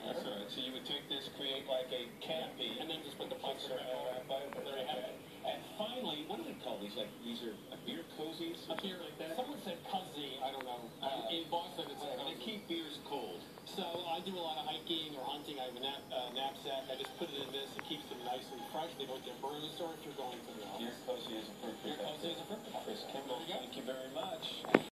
That's all right. So you would take this, create like a canopy, and then just put the puncher wrap over. There you have it. And finally, what do they call these? Like these are beer cozies? A beer like that. Someone said Koozie. I don't know. In Boston, it's like they keep beers cold. So I do a lot of hiking or hunting. I have a knapsack. I just put it in this. It keeps them nice and fresh. They don't get bruised. Or if you're going to, Beer cozy is a perfect. Beer cozy is a perfect. Chris Kimball, thank you very much.